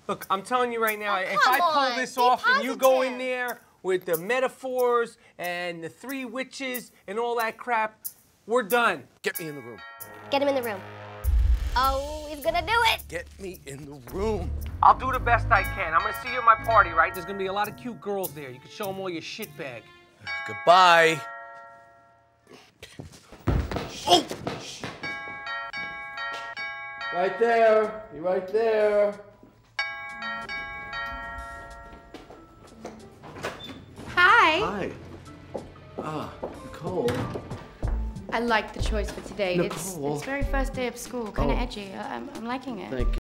Look, I'm telling you right now, if I pull this off and you go in there with the metaphors and the 3 witches and all that crap, we're done. Get me in the room. Get him in the room. Oh, he's gonna do it. Get me in the room. I'll do the best I can. I'm gonna see you at my party, right? There's gonna be a lot of cute girls there. You can show them all your shit bag. Goodbye. Oh! Right there. You're right there. Hi. Hi. Nicole. I like the choice for today. Nicole. It's very first day of school, kind of edgy. I'm liking it. Thank you.